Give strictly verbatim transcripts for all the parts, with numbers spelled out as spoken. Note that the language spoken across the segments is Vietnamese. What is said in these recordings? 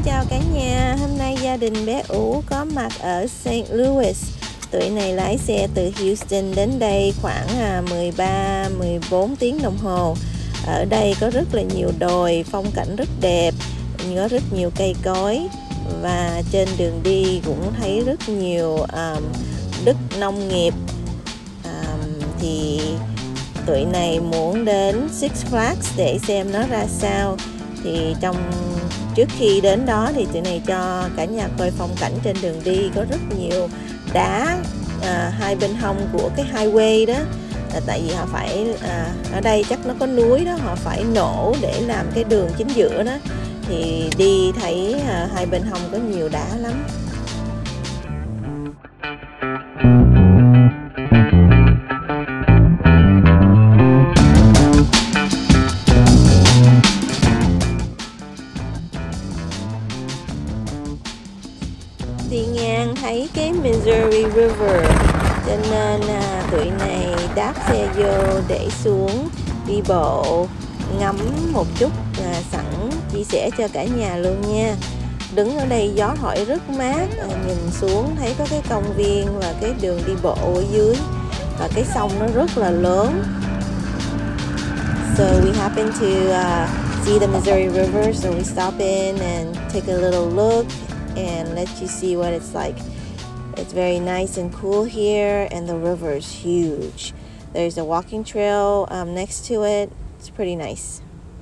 chào cả nhà. Hôm nay gia đình bé Ú có mặt ở Saint Louis. Tụi này lái xe từ Houston đến đây khoảng mười ba mười bốn tiếng đồng hồ. Ở đây có rất là nhiều đồi, phong cảnh rất đẹp, có rất nhiều cây cối. Và trên đường đi cũng thấy rất nhiều um, đất nông nghiệp. um, Thì tụi này muốn đến Six Flags để xem nó ra sao. Thì trong trước khi đến đó thì tụi này cho cả nhà coi phong cảnh trên đường đi. Có rất nhiều đá à, hai bên hông của cái highway đó. à, Tại vì họ phải à, ở đây chắc nó có núi đó, họ phải nổ để làm cái đường chính giữa đó. Thì đi thấy à, hai bên hông có nhiều đá lắm. Đi ngang thấy cái Missouri River, cho nên à, tụi này đáp xe vô để xuống đi bộ ngắm một chút, à, sẵn chia sẻ cho cả nhà luôn nha. Đứng ở đây gió thổi rất mát, à, nhìn xuống thấy có cái công viên và cái đường đi bộ ở dưới, và cái sông nó rất là lớn. So we happen to uh, see the Missouri River, so we stop in and take a little look and let you see what it's like. It's very nice and cool here, and the river is huge. There's a walking trail um, next to it. It's pretty nice.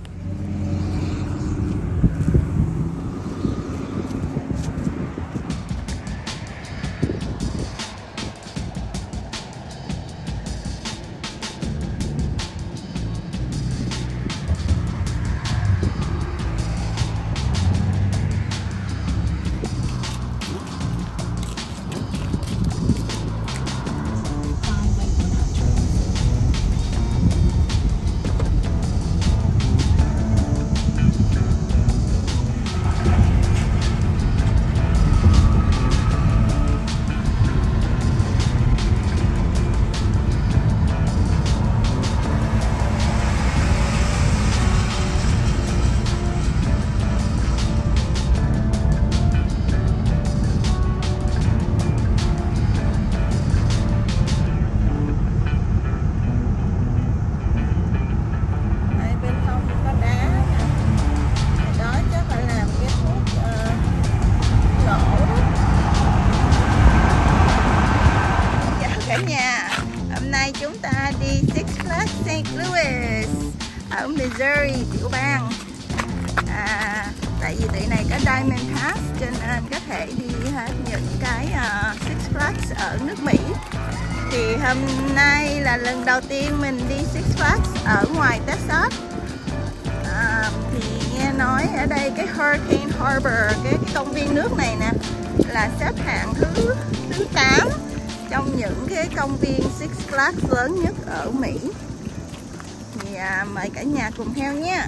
Chúng ta đi Six Flags Saint Louis ở Missouri, tiểu bang. à, Tại vì tụi này có Diamond Pass cho nên có thể đi hết những cái uh, Six Flags ở nước Mỹ. Thì hôm nay là lần đầu tiên mình đi Six Flags ở ngoài Texas. à, Thì nghe nói ở đây cái Hurricane Harbor, cái, cái công viên nước này nè, là xếp hạng thứ thứ tám trong những cái công viên Six Flags lớn nhất ở Mỹ. Thì à, mời cả nhà cùng theo nhé.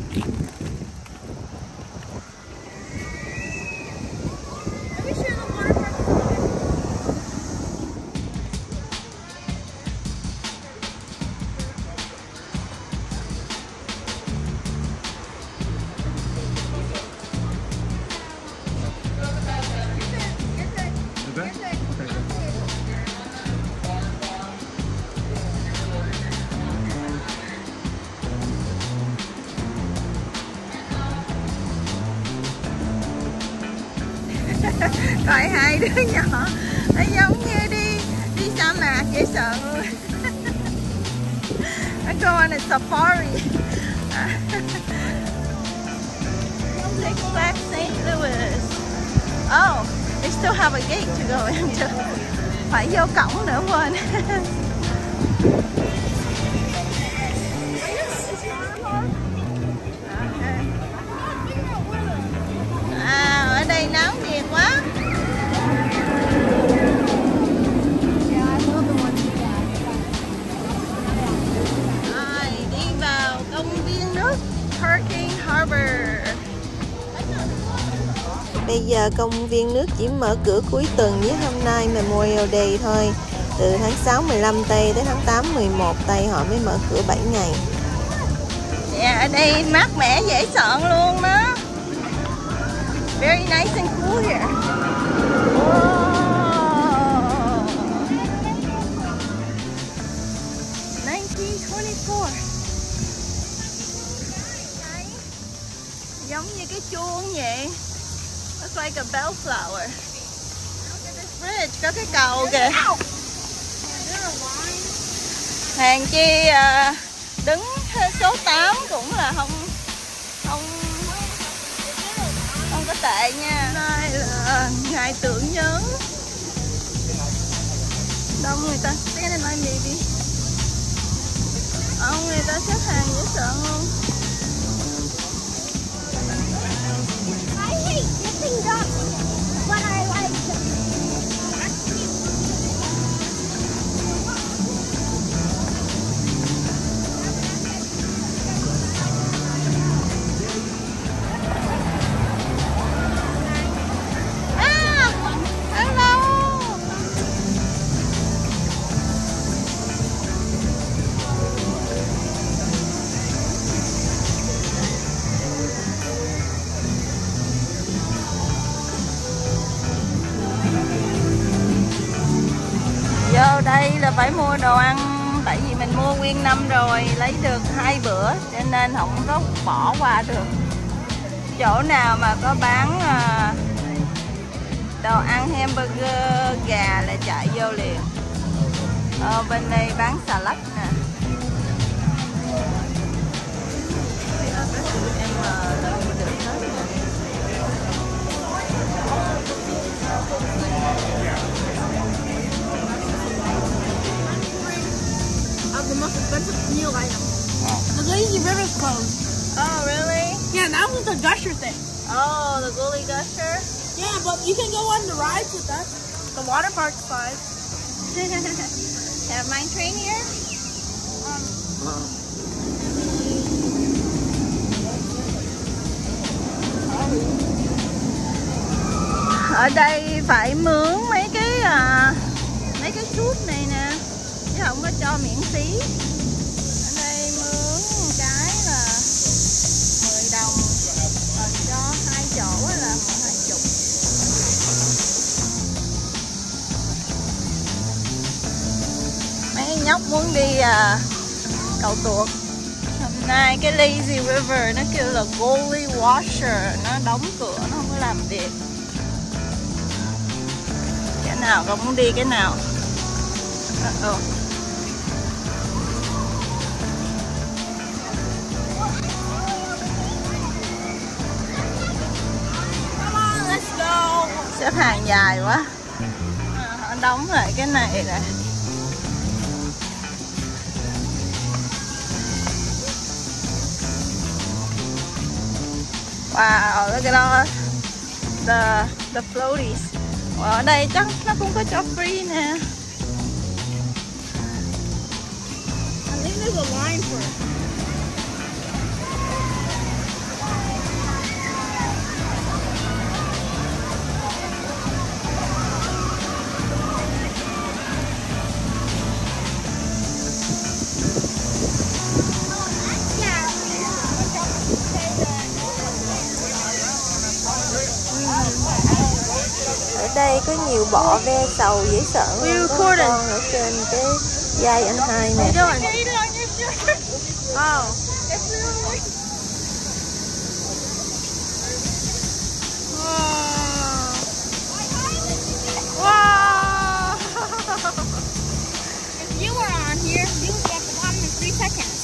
Coi hai đứa nhỏ nó giống như đi đi sa mạc dễ sợ luôn. Nó go on a safari. Six Flags Saint Louis. Oh, they still have a gate to go into. Phải vô cổng nữa quên. À, ở đây náo nhiệt quá. Rồi, đi vào công viên nước Hurricane Harbor. Bây giờ công viên nước chỉ mở cửa cuối tuần với hôm nay Memorial Day thôi. Từ tháng sáu mười lăm tây tới tháng tám mười một tây họ mới mở cửa bảy ngày. Yeah, ở đây mát mẻ dễ sợ luôn đó. Very nice and cool here. Whoa. nineteen twenty-four. Giống như cái chuông vậy. It's like a bellflower. Bridge, có cái cầu kìa. Hàng chi uh, đứng số tám cũng là không không không có tệ nha. Đây là ngày tưởng nhớ. Đông người ta stand in line maybe. Ông người ta xếp hàng dễ sợ luôn. I hate dipping ducks, but I like them. Vô đây là phải mua đồ ăn, tại vì mình mua nguyên năm rồi, lấy được hai bữa cho nên không có bỏ qua được. Chỗ nào mà có bán đồ ăn hamburger gà là chạy vô liền. Ờ, bên đây bán xà lách nè. Em lên được hết nè. The most expensive meal item. The lazy river's closed. Oh, really? Yeah, that was the Gusher thing. Oh, the Gully Gusher? Yeah, but you can go on the rides with us. The water park's fine. Have mine train here? Um, Ở đây phải mướn mấy cái à, mấy cái suit này nè, chứ không có cho miễn phí. Ở đây mướn một cái là mười đồng, còn cho hai chỗ là hai chục. Mấy nhóc muốn đi à, cầu tuột. Hôm nay cái Lazy River nó kêu là Gully Washer, nó đóng cửa, nó không có làm việc. Cái nào con muốn đi cái nào? Uh -oh. Let's go. Xếp hàng dài quá. À, họ đóng lại cái này nè. Wow, look at all the the floaties. Ở đây chắc nó cũng có cho free nè. I think there's a line for it. Ở đây có nhiều bọ ve sầu dễ sợ luôn. Có một con ở trên cái vai anh hai nè. Oh. Wow. If you were on here, you would get the bottom in three seconds.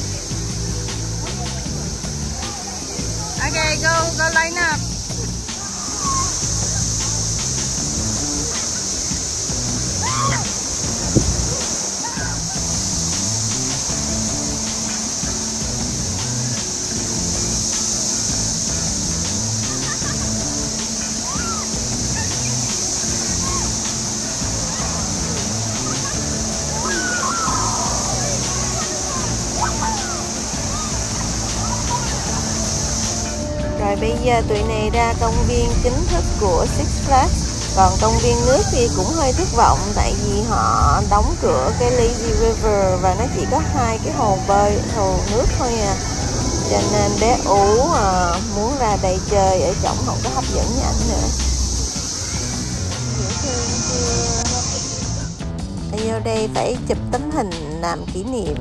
Okay, go, go line up. Rồi bây giờ tụi này ra công viên chính thức của Six Flags. Còn công viên nước thì cũng hơi thất vọng, tại vì họ đóng cửa cái Lazy River và nó chỉ có hai cái hồ bơi, hồ nước thôi à. cho nên bé Ú uh, muốn ra đây chơi, ở trỏng không có hấp dẫn như ảnh nữa. Dễ thương chưa? Vô đây phải chụp tấm hình làm kỷ niệm.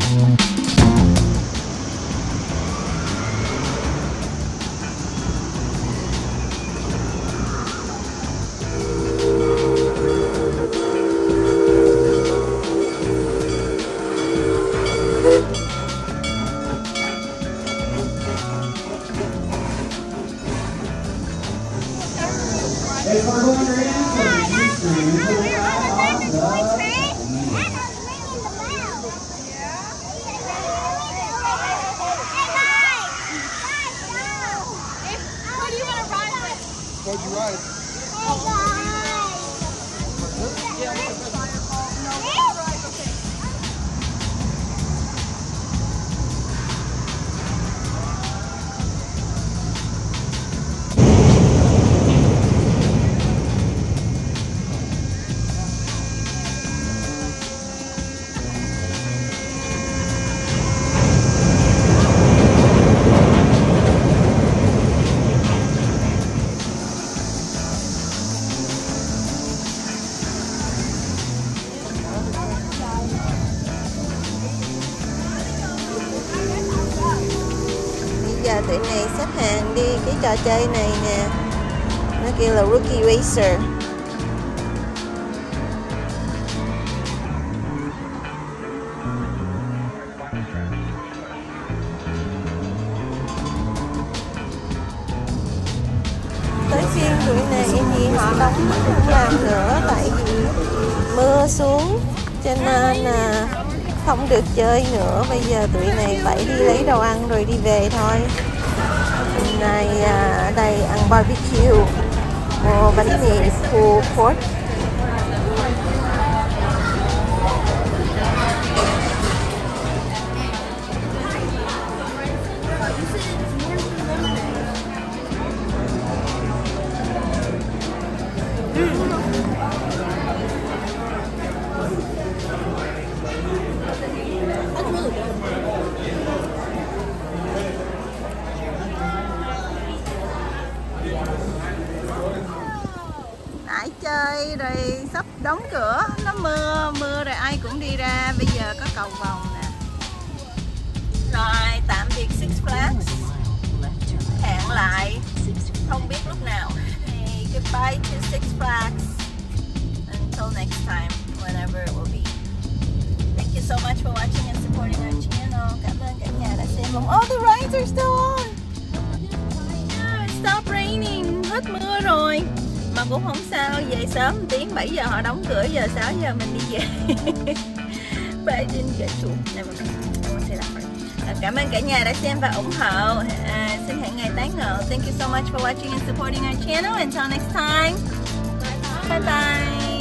What'd you ride? Giờ tụi này xếp hàng đi cái trò chơi này nè, nó kêu là Rookie Racer. Tới phiên tụi này thì họ đóng không làm nữa, tại vì mưa xuống cho nên là không được chơi nữa. Bây giờ tụi này phải đi lấy đồ ăn rồi đi về thôi. Hôm nay ở đây ăn barbecue, mua bánh mì pulled pork. Nãy chơi rồi sắp đóng cửa, nó mưa mưa rồi ai cũng đi ra. Bây giờ có cầu vồng nè. Rồi tạm biệt Six Flags, hẹn lại không biết lúc nào. Hey, goodbye to Six Flags until next time, whenever it will be. Thank you so much for watching and supporting our channel. Cảm ơn cả nhà đã xem. Oh, the rides are still on. Yeah, it stopped raining. Hết mưa rồi. Mà cũng không sao, về sớm một tiếng, bảy giờ họ đóng cửa, giờ sáu giờ mình đi về. But I didn't get to. Never mind. I won't say that part. Cảm ơn cả nhà đã xem và ủng hộ. À, xin hẹn ngày tái ngộ. Thank you so much for watching and supporting our channel. Until next time. Bye bye. Bye bye.